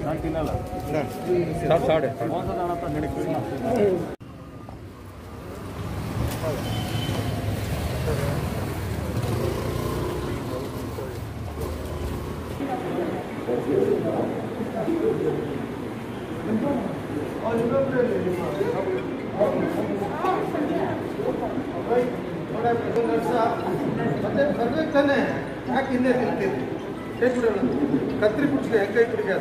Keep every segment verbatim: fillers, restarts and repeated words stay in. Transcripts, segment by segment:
ನಾನು ತಿನ್ನಲ್ಲ ಸರ್ ಸಾಡೆ ಮೋಸದ ನಡೀತೀವಿ ಮತ್ತೆ ಬರ್ಬೇಕು ತಾನೆ ಯಾಕೆ ಹಿಂದೆ ತಿಂತೀರಿ ಕೈ ಬಿಡೋಣ ಕತ್ರಿ ಕುಡಿಸ್ಲಿ ಹೆಂಗೆ ಕೈ ಕುಡಿಗೆ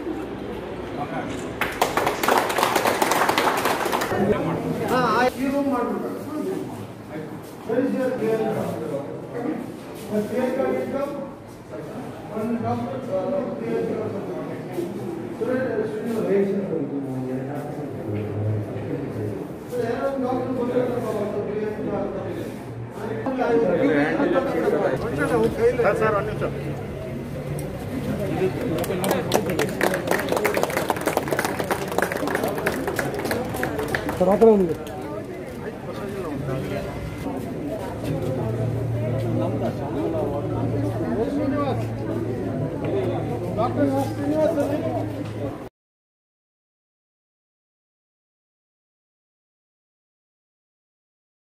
ಹಾಂ ಈ ರೂಮ್ ಮಾಡ್ಬಿಡ್ಬೇಕು ಸರ್ ಒಂದು ನಿಮಿಷ ಸರ್ ಆ ಕಡೆ ಒಂದು ಡಾಕ್ಟರ್ ಶ್ರೀನಿವಾಸ್